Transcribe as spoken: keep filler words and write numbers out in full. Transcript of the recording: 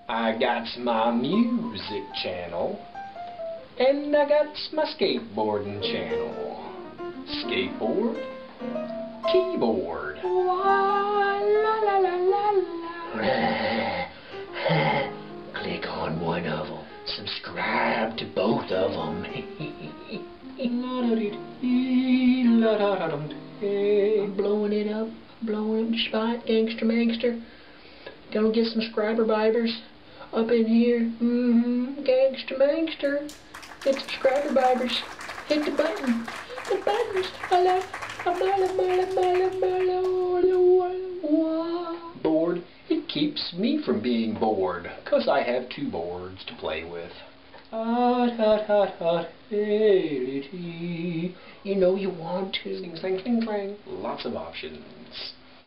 I got my music channel, and I got my skateboarding channel. Skateboard, keyboard. La la la la la. Click on one of them. Subscribe to both of them. I'm blowing it up, blowing up the spot, gangster mangster. Gonna get some subscriber vibers up in here. Mm-hmm, gangster mangster. Hit subscriber vibers. Hit the button. The buttons. I love. Bored. It keeps me from being bored, cause I have two boards to play with. Hot, hot, hot, hot, hey, you know you want to. Sing, sing, sing, sing. Lots of options.